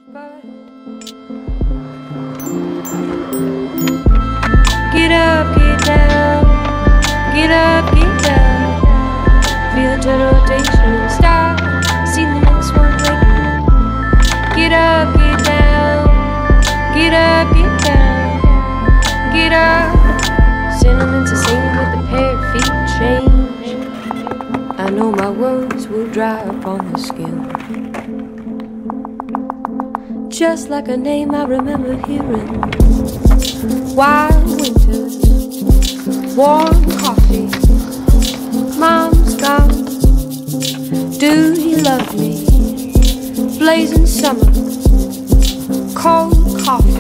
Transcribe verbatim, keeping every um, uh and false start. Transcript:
but get up, get down, get up, get down. Feel the total rotation and start. See the next one waiting. Get up, get down, get up, get down, get up. Sentiments are singing with the pair of feet change. I know my words will dry upon the skin, just like a name I remember hearing. Wild winters, warm coffee, mom's gone. Do you love me? Blazing summer, cold coffee.